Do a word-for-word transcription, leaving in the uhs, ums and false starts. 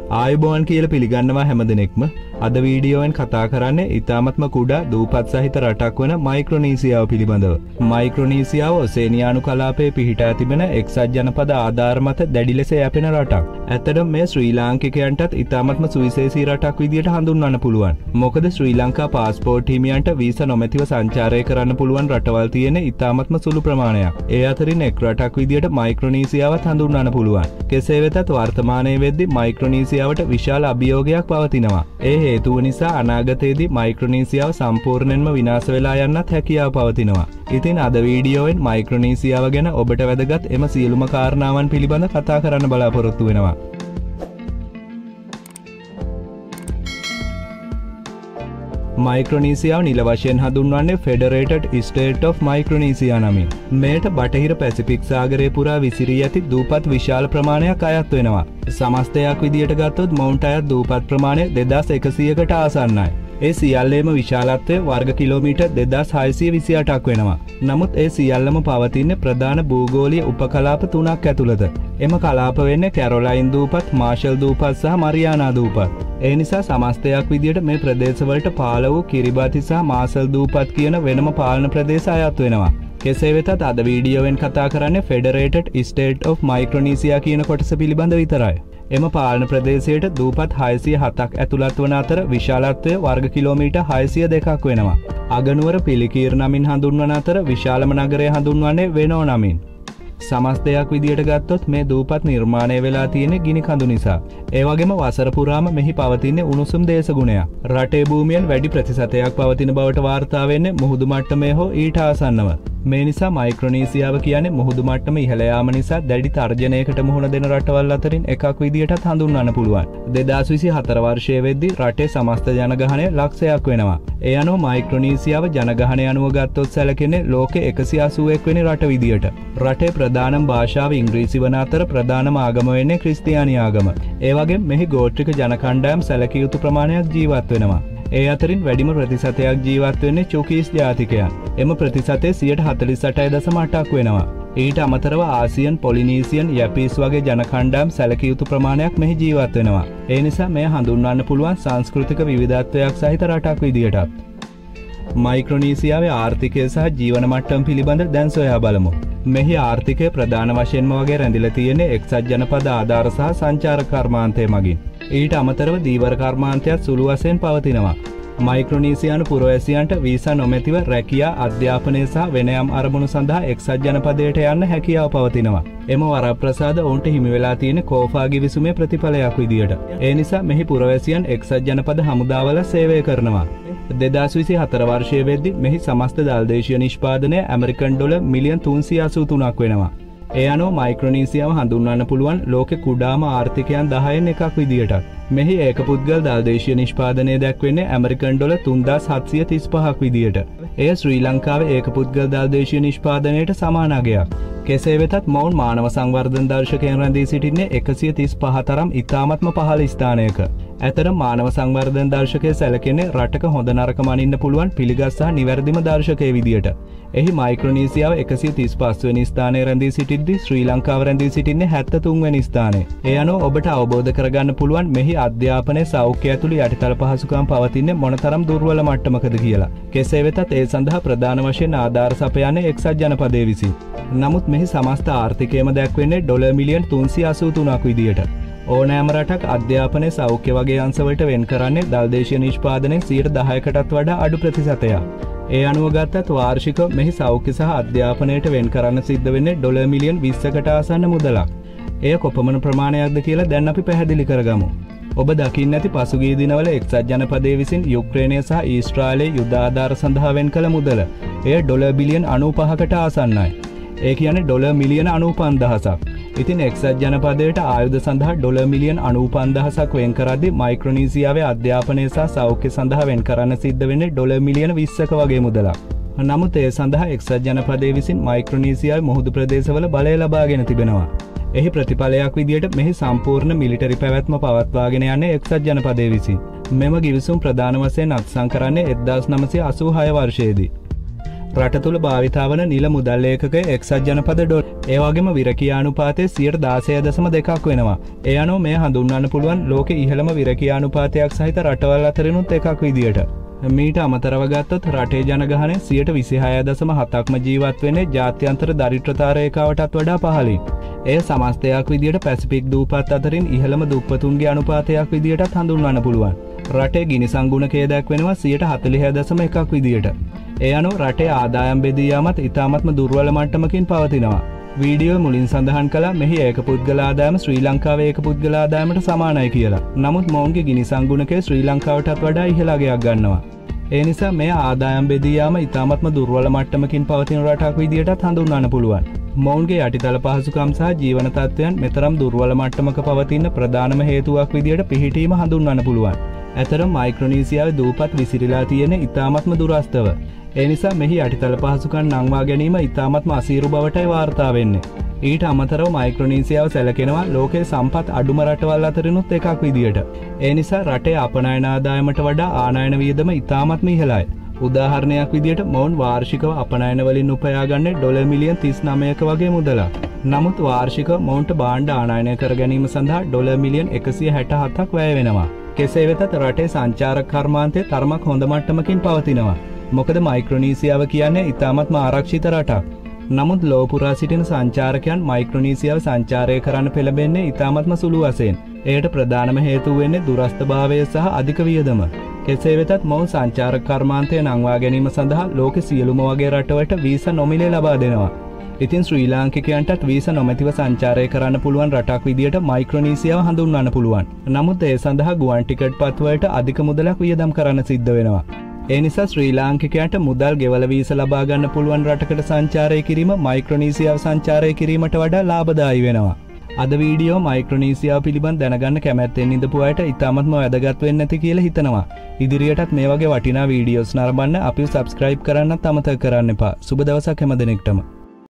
ආයුබෝවන් කියලා පිළිගන්නවා හැමදෙනෙක්ම. අද වීඩියෝවෙන් කතා කරන්නේ ඉතාමත්ම කුඩා දූපත් සහිත රටක් වන මයික්‍රොනීසියාව පිළිබඳව. මයික්‍රොනීසියාව ඔසේනියානු කලාපයේ පිහිටා තිබෙන එක්සත් ජනපද ආධාර මත දැඩි ලෙස යැපෙන රටක්. ඇත්තටම මේ ශ්‍රී ලාංකිකයන්ටත් ඉතාමත්ම සුවිශේෂී රටක් විදියට හඳුන්වන්න පුළුවන්. මොකද ශ්‍රී ලංකා පාස්පෝර්ට් හිමියන්ට වීසා නොමැතිව සංචාරය කරන්න පුළුවන් රටවල් තියෙන ඉතාමත්ම සුළු ප්‍රමාණයක්. ඒ අතරින් එක් රටක් විදියට මයික්‍රොනීසියාවත් හඳුන්වන්න පුළුවන්. කෙසේ වෙතත් වර්තමානයේ වෙද්දී මයික්‍රොනීසියාවට විශාල අභියෝගයක් පවතිනවා. ඒ හේතුව නිසා අනාගතයේදී මයික්‍රොනීසියාව සම්පූර්ණයෙන්ම විනාශ වෙලා යන්නත් හැකියාව පවතිනවා. ඉතින් අද වීඩියෝවෙන් මයික්‍රොනීසියාව ගැන ඔබට වැදගත් එම සියලුම කාරණාවන් පිළිබඳ කතා කරන්න බලාපොරොත්තු වෙනවා. මයික්‍රොනීසියාව නිල වශයෙන් හඳුන්වන්නේ ෆෙඩරේටඩ් ස්ටේට් ඔෆ් මයික්‍රොනීසියා නමින්. මෙයට බටහිර පැසිෆික් සාගරය පුරා විසිරී ඇති දූපත් විශාල ප්‍රමාණයක් අයත් වෙනවා. සමස්තයක් විදියට ගත්තොත් මොවුන්ට අයත් දූපත් ප්‍රමාණය දෙදාස් එකසීයකට ආසන්නයි. ඒ සියල්ලේම විශාලත්වය වර්ග කිලෝමීටර් දෙදාස් හයසිය විසි අටක් වෙනවා. නමුත් ඒ සියල්ලම පවතින්නේ ප්‍රධාන භූගෝලීය උපකලාප තුනක් ඇතුළත. එම කලාප වෙන්නේ කැරොලයින් දූපත්, මාෂල් දූපත් සහ මරියානා දූපත්. ඒ නිසා සමස්තයක් විදියට මේ ප්‍රදේශවලට පාළ වූ කිරිබාති සහ මාසල් දූපත් කියන වෙනම පාලන ප්‍රදේශ අයත් වෙනවා. කෙසේ වෙතත් අද වීඩියෝවෙන් කතා කරන්නේ ෆෙඩරේටඩ් ස්ටේට් ඔෆ් මයික්‍රොනීසියා කියන කොටස පිළිබඳ විතරයි. එම පාලන ප්‍රදේශයට දූපත් හයසිය හතක් ඇතුළත් වන අතර විශාලත්වය වර්ග කිලෝමීටර් හයසිය දෙකක් වෙනවා. අගනුවර පිළිකීර් නමින් හඳුන්වන අතර විශාලම නගරය හඳුන්වන්නේ වෙනෝ නමින්. සමස්තයක් විදියට ගත්තොත් මේ දූපත් නිර්මාණය වෙලා තියෙන ගිනි කඳු නිසා. ඒ වගේම වසර පුරාම මෙහි පවතින උණුසුම් දේශගුණයක්. රටේ භූමියෙන් වැඩි ප්‍රතිශතයක් පවතින බවට වාර්තා වෙන්නේ මුහුදු මට්ටමේ හෝ ඊට ආසන්නව. මේ නිසා මයික්‍රොනීසියාව කියන්නේ මුහුදු මට්ටම ඉහළ යාම නිසා දැඩි තර්ජනයකට මුහුණ දෙන රටවල් අතරින් එකක් විදියටත් හඳුන්වන්න පුළුවන්. දෙදාස් විසි හතර වර්ෂයේ වෙද්දී රටේ සමස්ත ජනගහනය ලක්ෂයක් වෙනවා. ඒ අනුව මයික්‍රොනීසියාව ජනගහනය අනුව ගත්තොත් සැලකෙන්නේ ලෝකේ එකසිය අසූ එක් වෙනි රට විදියට. රටේ ප්‍රධානම භාෂාව ඉංග්‍රීසි වන අතර ප්‍රධානම ආගම වෙන්නේ ක්‍රිස්තියානි ආගම. ඒ වගේම මෙහි ගෝත්‍රික ජන කණ්ඩායම් සැලකිය යුතු ප්‍රමාණයක් ජීවත් වෙනවා. ඒ අතරින් වැඩිම ප්‍රතිශතයක් ජීවත් වෙන්නේ චුකීස් ජාතිකයන්. එම ප්‍රතිශතය සියයට හතළිස් අටයි දශම අටක් වෙනවා. ඊට අමතරව ආසියන්, පොලිනීසියන්, යැපීස් වගේ ජන කණ්ඩායම් සැලකිය යුතු ප්‍රමාණයක් මෙහි ජීවත් වෙනවා. ඒ නිසා මෙය හඳුන්වන්න පුළුවන් සංස්කෘතික විවිධත්වයක් සහිත රටක් විදියටත්. මයික්‍රොනීසියාවේ ආර්ථිකය සහ ජීවන මට්ටම පිළිබඳ දැන් සොයා බලමු. මෙහි ආර්ථිකය ප්‍රධාන වශයෙන්ම වගේ රැඳිලා තියෙන්නේ එක්සත් ජනපද ආධාර සහ සංචාර කර්මාන්තය මගින්. ඊට අමතරව දීවර කර්මාන්තයත් සුළු වශයෙන් පවතිනවා. මයික්‍රොනීසියානු පුරවැසියන්ට වීසා නොමැතිව රැකියා, අධ්‍යාපනය සහ වෙන යම් අරමුණු සඳහා එක්සත් ජනපදයට යන්න හැකියාව පවතිනවා. එම වරප්‍රසාද ඔවුන්ට හිමි වෙලා තියෙන කෝෆා ගිවිසුමේ ප්‍රතිඵලයක් විදියට. ඒ නිසා මෙහි පුරවැසියන් එක්සත් ජනපද හමුදාවල සේවය කරනවා. දෙදාස් විසි හතර වර්ෂයේ වෙද්දී මෙහි සමස්ත දල්දේශීය නිෂ්පාදනය ඇමරිකන් ඩොලර් මිලියන් තුන්සිය අසූ තුනක් වෙනවා. ඒ අනුව මයික්‍රොනීසියාව හඳුන්වන්න පුළුවන් ලෝකේ කුඩාම ආර්ථිකයන් දහයෙන් එකක් විදියටත්. මෙහි ඒක පුද්ගල දල්දේශීය නිෂ්පාදනය දැක්වෙන්නේ ඇමරිකන් ඩොලර් තුන්දාස් හත්සිය තිස් පහක් විදියට. එය ශ්‍රී ලංකාවේ ඒක පුද්ගල දල්දේශීය නිෂ්පාදනයට සමාන අගයක්. කෙසේ වෙතත් මොවුන් මානව සංවර්ධන දර්ශකයෙන් රැඳී සිටින්නේ එකසිය තිස් පහ තරම් ඉතාමත්ම පහළ ස්ථානයක. ඇතර මානව සංවර්ධන දර්ශකය සැලකෙන්නේ රටක හොඳ නරක මනින්න පුළුවන් පිළිගත් සහ නිවැරදිම දර්ශකය විදියට. එහි මයික්‍රොනීසියාව එකසිය තිස් පහ වෙනි ස්ථානයේ රැඳී සිටිද්දී ශ්‍රී ලංකාව රැඳී සිටින්නේ හැත්තෑ තුන් වෙනි ස්ථානයේ. ඒ අනුව ඔබට අවබෝධ කරගන්න පුළුවන් මෙහි අධ්‍යාපනය, සෞඛ්‍ය ඇතුළු යටිතල පහසුකම් පවතින්නේ මොනතරම් දුර්වල මට්ටමකද කියලා. කෙසේ වෙතත් ඒ සඳහා ප්‍රධාන වශයෙන් ආධාර සපයන්නේ එක්සත් ජනපදයේ විසින්. නමුත් මෙහි සමස්ත ආර්ථිකයම දැක්වෙන්නේ ඩොලර් මිලියන් තුන්සිය අසූ තුනක් විදියට. ඕනෑම රටක් අධ්‍යාපනය, සෞඛ්‍ය වගේ අංශවලට වෙන් කරන්නේ දල්දේශීය නිෂ්පාදනයේ සියයට දහයකටත් වඩා අඩු ප්‍රතිශතයක්. ඒ අනුව ගත්තත් වාර්ෂිකව මෙහි සෞඛ්‍ය සහ අධ්‍යාපනයට වෙන් කරන්න සිද්ධ වෙන්නේ ඩොලර් මිලියන් විස්සකට ආසන්න මුදලක්. එය කොපමණ ප්‍රමාණයක්ද කියලා දැන් අපි පැහැදිලි කරගමු. ඔබ දකින්න ඇති පසුගිය දිනවල එක්සත් ජනපදයේ විසින් යුක්‍රේනය සහ ඊශ්‍රායලයේ යුද ආධාර සඳහා වෙන් කළ මුදල. එය ඩොලර් බිලියන් අනූපහකට ආසන්නයි. ඒ කියන්නේ ඩොලර් මිලියන අනූපන්දහසක්. ඉතින් එක්සත් ජනපදයට ආයුධ සඳහා ඩොලර් මිලියන් අනූපන්දහසක් වෙන් කරද්දී මයික්‍රොනීසියාවේ අධ්‍යාපනය සහ සෞඛ්‍ය සඳහා වෙන් කරන්න සිද්ධ වෙන්නේ ඩොලර් මිලියන විස්සක වගේ මුදලක්. නමුත් ඒ සඳහා එක්සත් ජනපදයේ විසින් මයික්‍රොනීසියාවේ මුහුදු ප්‍රදේශවල බලය ලබාගෙන තිබෙනවා. එහි ප්‍රතිඵලයක් විදියට මෙහි සම්පූර්ණ මිලිටරි පැවැත්ම පවත්වාගෙන යන්නේ එක්සත් ජනපදයේ විසින්. මෙම ගිවිසුම් ප්‍රධාන වශයෙන් අත්සන් කරන්නේ එක්දාස් නවසිය අසූ හය වර්ෂයේදී. රට තුළ භාවිතා වන නිල මුදල් ඒකකය එක්සත් ජනපද ඩොලර්. ඒ වගේම විරකියානුපාතය සියයට දාසය දශම දෙකක් වෙනවා. ඒ අනුව මේ හඳුන්වන්න පුළුවන් ලෝකේ ඉහළම විරකියානුපාතයක් සහිත රටවල් අතරිනුත් එකක් විදියට. මීට අමතරව ගත්තොත් රටේ ජනගහනය සියයට විසිහය දශම හතක්ම ජීවත් වෙන්නේ ජාත්‍යන්තර දරිද්‍රතා රේඛාවටත් වඩා පහළින්. එය සමස්තයක් විදියට පැසිෆික් දූපත් අතරින් ඉහළම දුප්පතුන්ගේ අනුපාතයක් විදියටත් හඳුන්වන්න පුළුවන්. රටේ ගිනි සංගුණකය දක්වනවා සියයට හතළිහ දශම එකක් විදියට. ඒ අනුව රටේ ආදායම් බෙදී යාමත් ඉතාමත්ම දුර්වල මට්ටමකින් පවතිනවා. වීඩියෝ මුලින් සඳහන් කළා මෙහි ඒක පුද්ගල ආදායම ශ්‍රී ලංකාවේ ඒක පුද්ගල ආදායමට සමානයි කියලා. නමුත් මොවුන්ගේ ගිනි සංගුණකය ශ්‍රී ලංකාවටත් වඩා ඉහළ අගයක් ගන්නවා. ඒ නිසා මේ ආදායම් බෙදී යාම ඉතාමත්ම දුර්වල මට්ටමකින් පවතින රටක් විදියටත් හඳුන්වන්න පුළුවන්. මොවුන්ගේ යටිතල පහසුකම් සහ ජීවන තත්ත්වයන් මෙතරම් දුර්වල මට්ටමක පවතින ප්‍රධානම හේතුවක් විදියට පිහිටීම හඳුන්වන්න පුළුවන්. ඇතරම් මයික්‍රොනීසියාවේ දූපත් විසිරීලා තියෙන ඉතාමත්ම දුරස්තව. ඒ නිසා මෙහි යටිතල පහසුකම් නංවා ගැනීම ඉතාමත්ම අසීරු බවටයි වාර්තා වෙන්නේ. ඊට අමතරව මයික්‍රොනීසියාව සැලකෙනවා ලෝකයේ සම්පත් අඩුම රටවල් අතරිනුත් එකක් විදියට. ඒ නිසා රටේ අපනයන ආදායමට වඩා ආනයන වියදම ඉතාමත්ම ඉහළයි. උදාහරණයක් විදියට මොවුන් වාර්ෂිකව අපනයන වලින් උපයාගන්නේ ඩොලර් මිලියන් තිස් නවයක වගේ මුදලක්. නමුත් වාර්ෂිකව මොවුන්ට භාණ්ඩ ආනයනය කර ගැනීම සඳහා ඩොලර් මිලියන් එකසිය හැට හතක් වැය වෙනවා. කෙසේ වෙතත් රටේ සංචාරක කර්මාන්තය තරමක් හොඳ මට්ටමකින් පවතිනවා. මොකද මයික්‍රොනීසියාව කියන්නේ ඉතාමත්ම ආරක්ෂිත රටක්. නමුත් ලෝපුරා සිටින සංචාරකයන් මයික්‍රොනීසියාව සංචාරය කරන්න පෙළඹෙන්නේ ඉතාමත්ම සුළු වශයෙන්. එයට ප්‍රධානම හේතුව වෙන්නේ දුරස්ථභාවය සහ අධික වියදම. කෙසේ වෙතත් මොවුන් සංචාරක කර්මාන්තය නංවා ගැනීම සඳහා ලෝකෙ සියලුම වගේ රටවලට වීසා නොමිලේ ලබා දෙනවා. ඉතින් ශ්‍රී ලාංකිකයන්ටත් වීසා නොමැතිව සංචාරය කරන්න පුළුවන් රටක් විදියට මයික්‍රොනීසියාව හඳුන්වන්න පුළුවන්. නමුත් ඒ සඳහා ගුවන් ටිකට් පත්වලට අධික මුදලක් වියදම් කරන්න සිද්ධ වෙනවා. ඒ නිසා ශ්‍රී ලාංකිකයන්ට මුදල් ගෙවල වීසා ලබා ගන්න පුළුවන් රටකට සංචාරය කිරීම මයික්‍රොනීසියාව සංචාරය කිරීමට වඩා ලාභදායී වෙනවා. අද වීඩියෝ මයික්‍රොනීසියාව පිළිබඳ දැනගන්න කැමැත්තෙන් ඉඳපු අයට ඉතාමත්ම වැදගත් වෙන්න ඇති කියලා හිතනවා. ඉදිරියටත් මේ වගේ වටිනා වීඩියෝස් නරඹන්න අපිව සබ්ස්ක්‍රයිබ් කරන්නත් අමතක කරන්න එපා. සුබ දවසක් හැම දිනෙකටම.